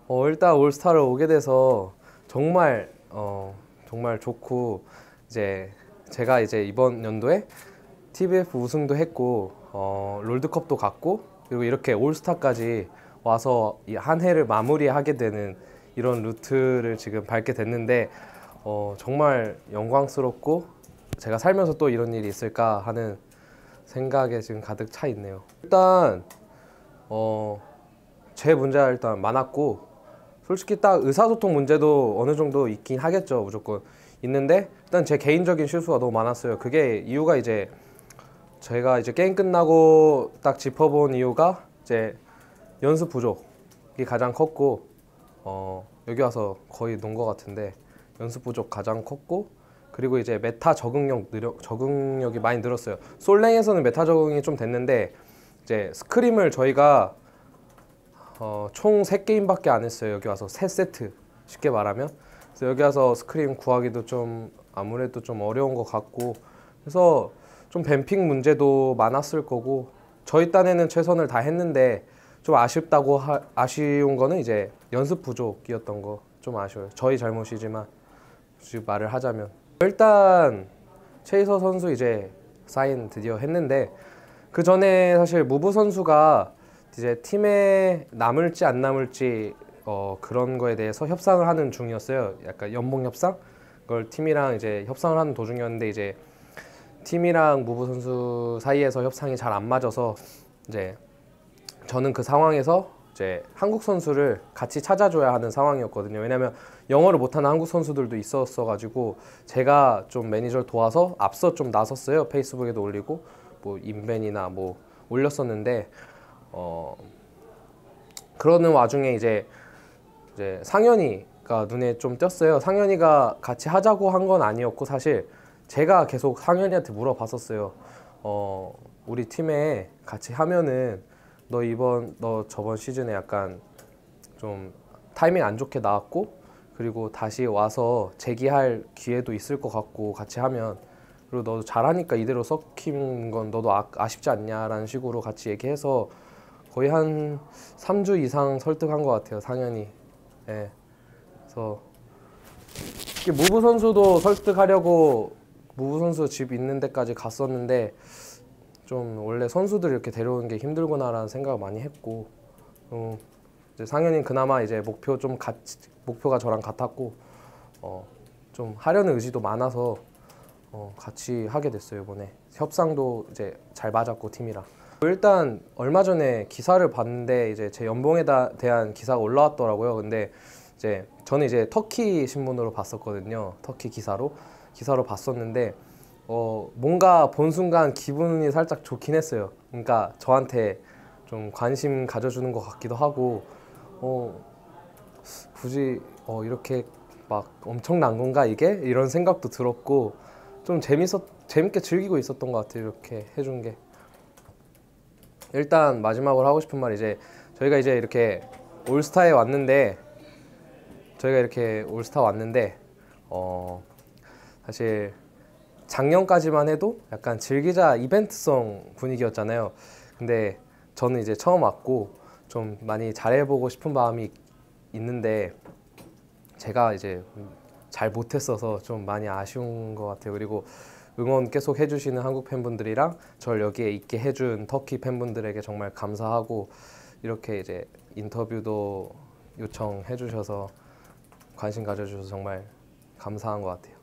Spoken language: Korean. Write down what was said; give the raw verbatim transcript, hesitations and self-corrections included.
어, 일단 올스타를 오게 돼서 정말 어, 정말 좋고, 이제 제가 이제 이번 연도에 티비에프 우승도 했고 어, 롤드컵도 갔고, 그리고 이렇게 올스타까지 와서 이 한 해를 마무리하게 되는 이런 루트를 지금 밟게 됐는데 어, 정말 영광스럽고, 제가 살면서 또 이런 일이 있을까 하는 생각에 지금 가득 차 있네요. 일단 어, 제 문제가 일단 많았고, 솔직히 딱 의사소통 문제도 어느 정도 있긴 하겠죠. 무조건 있는데, 일단 제 개인적인 실수가 너무 많았어요. 그게 이유가 이제 제가 이제 게임 끝나고 딱 짚어본 이유가 이제 연습 부족이 가장 컸고, 어, 여기 와서 거의 논 것 같은데 연습 부족 가장 컸고, 그리고 이제 메타 적응력 느려, 적응력이 많이 늘었어요. 솔랭에서는 메타 적응이 좀 됐는데, 이제 스크림을 저희가 어, 총 세 게임밖에 안 했어요. 여기 와서 세 세트, 쉽게 말하면. 그래서 여기 와서 스크림 구하기도 좀 아무래도 좀 어려운 것 같고, 그래서 좀 뱀픽 문제도 많았을 거고, 저희 딴에는 최선을 다 했는데 좀 아쉽다고 하, 아쉬운 거는 이제 연습 부족이었던 거 좀 아쉬워요. 저희 잘못이지만 굳이 말을 하자면, 일단 체이서 선수 이제 사인 드디어 했는데, 그 전에 사실 무브 선수가 이제 팀에 남을지 안 남을지 어 그런 거에 대해서 협상을 하는 중이었어요. 약간 연봉 협상? 그걸 팀이랑 이제 협상을 하는 도중이었는데, 이제 팀이랑 무브 선수 사이에서 협상이 잘 안 맞아서 이제 저는 그 상황에서 이제 한국 선수를 같이 찾아줘야 하는 상황이었거든요. 왜냐면 영어를 못하는 한국 선수들도 있었어 가지고 제가 좀 매니저를 도와서 앞서 좀 나섰어요. 페이스북에도 올리고 뭐 인벤이나 뭐 올렸었는데, 어 그러는 와중에 이제 이제 상현이가 눈에 좀 띄었어요. 상현이가 같이 하자고 한 건 아니었고, 사실 제가 계속 상현이한테 물어봤었어요. 어 우리 팀에 같이 하면은 너 이번 너 저번 시즌에 약간 좀 타이밍 안 좋게 나왔고, 그리고 다시 와서 재기할 기회도 있을 것 같고 같이 하면, 그리고 너도 잘하니까 이대로 섞인 건 너도 아, 아쉽지 않냐라는 식으로 같이 얘기해서 거의 한 삼 주 이상 설득한 것 같아요, 상현이. 예. 그래서 무브 선수도 설득하려고 무브 선수 집 있는 데까지 갔었는데, 좀 원래 선수들 이렇게 데려오는 게 힘들구나라는 생각을 많이 했고, 어, 이제 상현이 그나마 이제 목표 좀 같이, 목표가 저랑 같았고, 어, 좀 하려는 의지도 많아서 어, 같이 하게 됐어요. 이번에 협상도 이제 잘 맞았고 팀이랑. 일단 얼마 전에 기사를 봤는데 이제 제 연봉에 대한 기사가 올라왔더라고요. 근데 이제 저는 이제 터키 신문으로 봤었거든요. 터키 기사로 기사로 봤었는데 어 뭔가 본 순간 기분이 살짝 좋긴 했어요. 그러니까 저한테 좀 관심 가져주는 것 같기도 하고, 어 굳이 어 이렇게 막 엄청난 건가 이게? 이런 생각도 들었고, 좀 재밌었 재밌게 즐기고 있었던 것 같아요. 이렇게 해준 게. 일단 마지막으로 하고 싶은 말, 이제 저희가 이제 이렇게 올스타에 왔는데 저희가 이렇게 올스타 왔는데 어 사실 작년까지만 해도 약간 즐기자 이벤트성 분위기였잖아요. 근데 저는 이제 처음 왔고 좀 많이 잘해보고 싶은 마음이 있는데 제가 이제 잘 못했어서 좀 많이 아쉬운 것 같아요. 그리고 응원 계속 해주시는 한국 팬분들이랑 저를 여기에 있게 해준 터키 팬분들에게 정말 감사하고, 이렇게 이제 인터뷰도 요청해 주셔서 관심 가져주셔서 정말 감사한 것 같아요.